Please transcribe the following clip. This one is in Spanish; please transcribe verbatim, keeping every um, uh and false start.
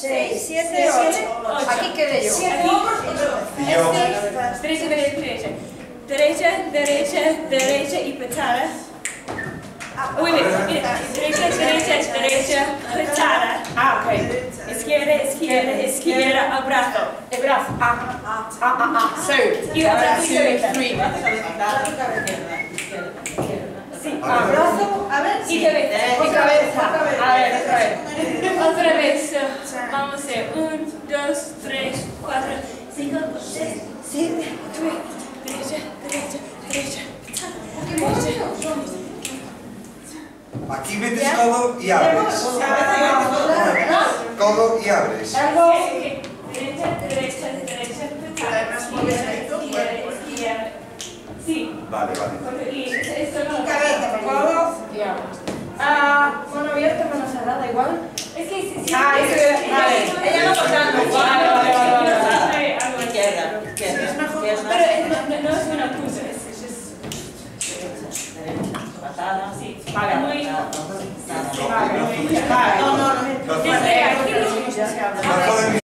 seis, siete, ocho. Aquí quedé yo. Derecha, derecha, derecha. Derecha, derecha, derecha y patada. Uy, mira, mira. Derecha, derecha, derecha, patada. Ah, ok. Izquierda, izquierda, izquierda, abrazo. El brazo. Ah, ah, ah, ah. So, Y abrazo y derecha. three. Sí. Abrazo, a ver. Y cabeza. Y cabeza. A ver, otra vez. Otra vez. Vamos a hacer un, dos, tres, cuatro, cinco, seis, siete, ocho. Derecha, derecha, derecha. Derecha. Aquí metes codo y abres. Codo y abres. Derecha, derecha, derecha. Izquierda, izquierda. Sí. Vale, vale. Y esto no. Cabeza, codo. Ah, mano abierta, mano cerrada, igual. Es que si si. Ah, eso es. Vale. Ella no contando. Vale, vale, vale, vale. Izquierda, izquierda. Pero no es una pulsa, es Patada. sí. Vale. Muy. No, primero